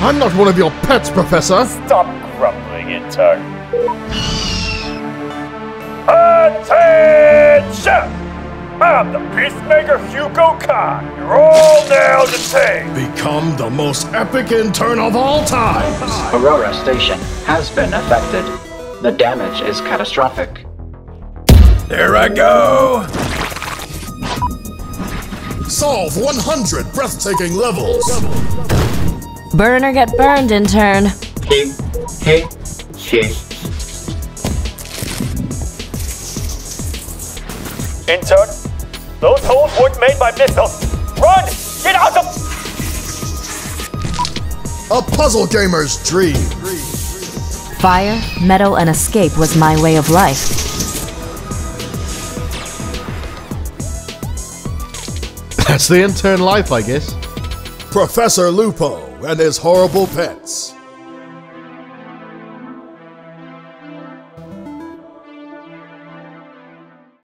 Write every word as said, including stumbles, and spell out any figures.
I'm not one of your pets, Professor! Stop grumbling, intern. Attention! I'm the Peacemaker Hugo Khan. You're all now detained. Become the most epic intern of all time! Aurora Station has been affected. The damage is catastrophic. There I go! Solve one hundred breathtaking levels! Burn or get burned, intern. He, he, she. Intern, those holes weren't made by missiles. Run! Get out of... A puzzle gamer's dream! Fire, metal, and escape was my way of life. That's the intern life, I guess. Professor Lupo and his horrible pets.